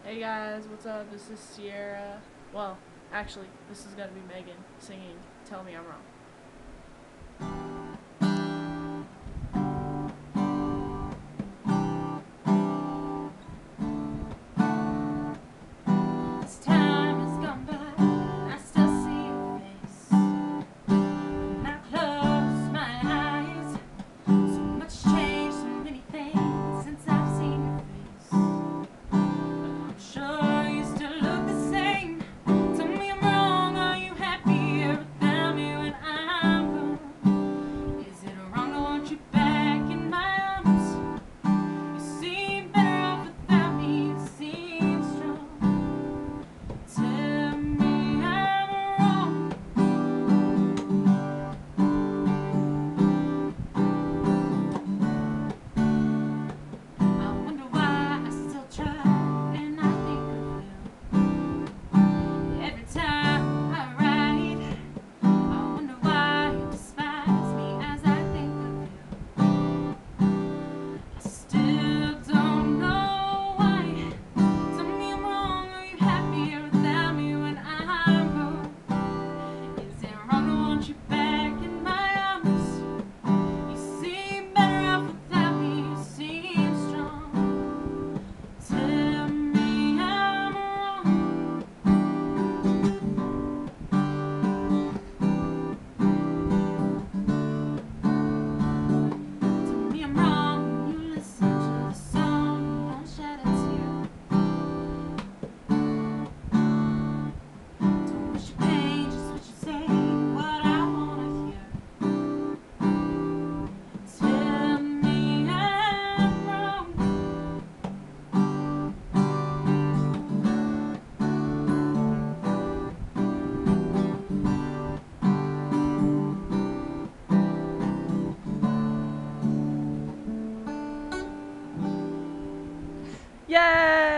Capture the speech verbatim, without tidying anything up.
Hey guys, what's up? This is Sierra. Well, actually, this is gonna be Megan singing Tell Me I'm Wrong. As time has gone by, I still see your face. When I close my eyes, so much changed, so many things since I've seen your face. But I'm sure you still look the same. Tell me I'm wrong, are you happier without me when I'm gone? Is it wrong to want you back in my arms? You seem better off without me, you seem strong. Tell me I'm wrong. I wonder why I still try, and I think of you every time I write. I wonder why you despise me as I think of you. I still don't know why. Tell me I'm wrong, are you happier without me when I'm gone? Is it wrong to want you back in my arms? You seem better off without me, you seem strong. Tell me I'm wrong. Tell me I'm wrong when you listen to the song and shed a tear. Don't wish you pain, just what you say, what I wanna hear. Tell me I'm wrong. Yay!